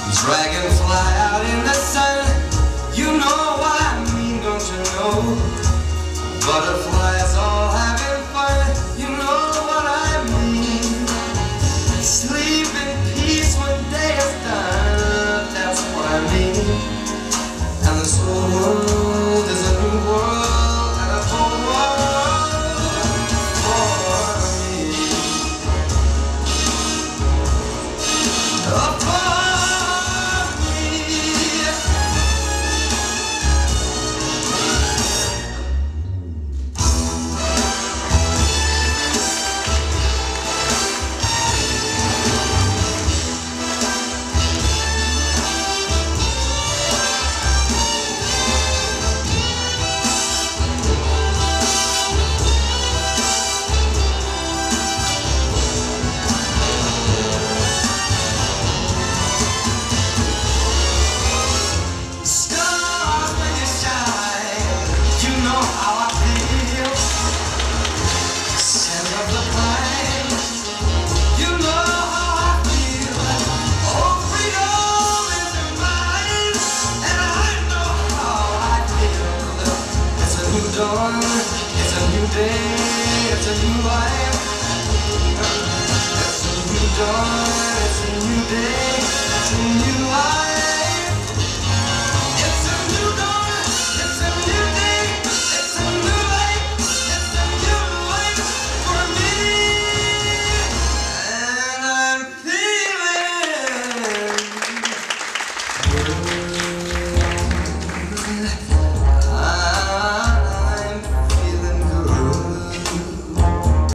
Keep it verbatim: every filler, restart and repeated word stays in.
Dragonfly out in the sun, you know what I mean, don't you know? Butterflies all having fun, you know what I mean. Sleep in peace when day is done, that's what I mean. And this whole world is a new world, and a whole world for me. Oh, it's a new day, it's a new life. It's a new dawn, it's a new day, it's a new